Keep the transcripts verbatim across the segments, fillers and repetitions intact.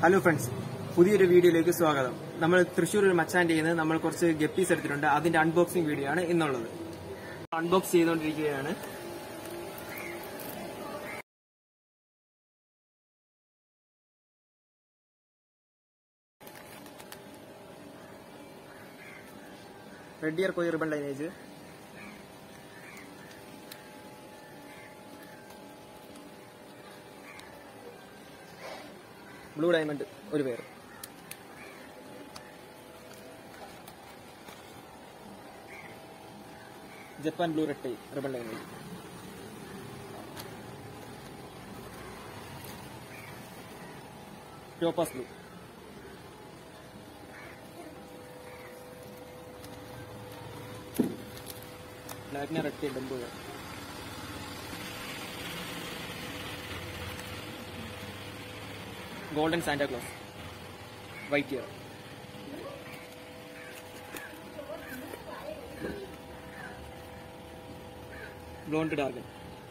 Hello friends, പുതിയൊരു വീഡിയോയിലേക്ക് സ്വാഗതം. നമ്മൾ തൃശ്ശൂർ ഒരു മച്ചാൻ്റെ നിന്ന് നമ്മൾ കുറച്ച് ഗപ്പീസ് എടുത്തിട്ടുണ്ട്. അതിന്റെ അൺബോക്സിംഗ് വീഡിയോ ആണ് ഇന്നുള്ളത്. അൺബോക്സ് ചെയ്തുകൊണ്ടിരിക്കുകയാണ്. Red ear koi ribbon lineage, blue diamond ഒരു പേര്, Japan blue red tie ribbon lineage, topaz blue, black red tie dumbo, golden Santa Claus white ear, blonde dragon.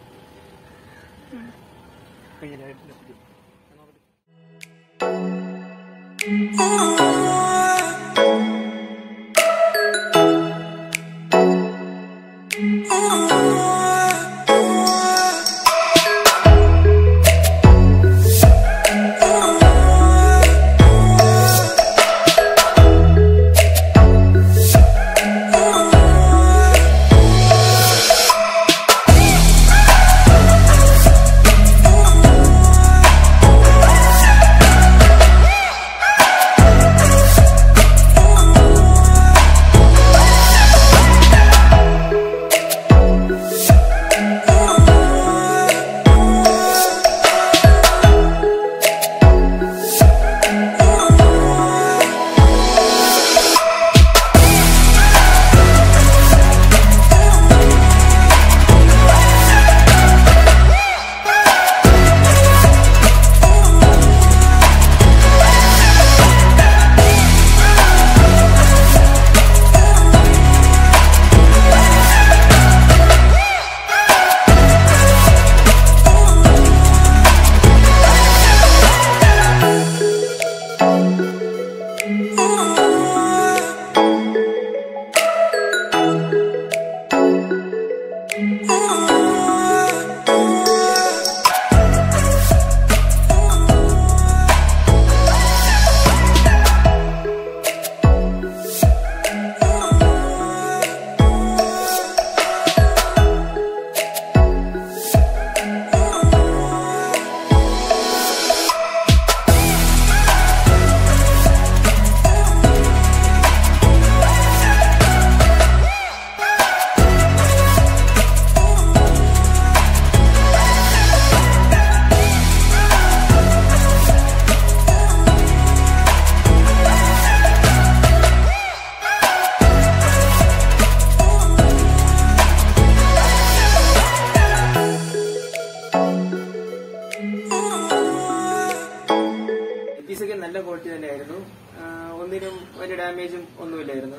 പീസൊക്കെ നല്ല ക്വാളിറ്റി തന്നെയായിരുന്നു. ഒന്നിനും വലിയ ഡാമേജും ഒന്നുമില്ലായിരുന്നു.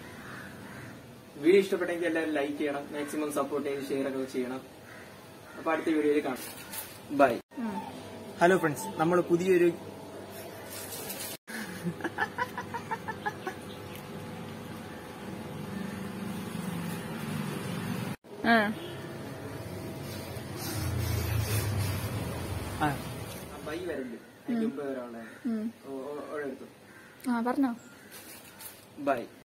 വീഡിയോ ഇഷ്ടപ്പെട്ടെങ്കിൽ എല്ലാവരും ലൈക്ക് ചെയ്യണം, മാക്സിമം സപ്പോർട്ട് ചെയ്ത് ഷെയർ ഒക്കെ ചെയ്യണം. അപ്പൊ അടുത്ത വീഡിയോയിൽ കാണാം. ബൈ. ഹലോ ഫ്രണ്ട്സ്, നമ്മൾ പുതിയൊരു ബൈ വരല്ലേ മുമ്പ് ഒരാളെ പറഞ്ഞോ. ബൈ.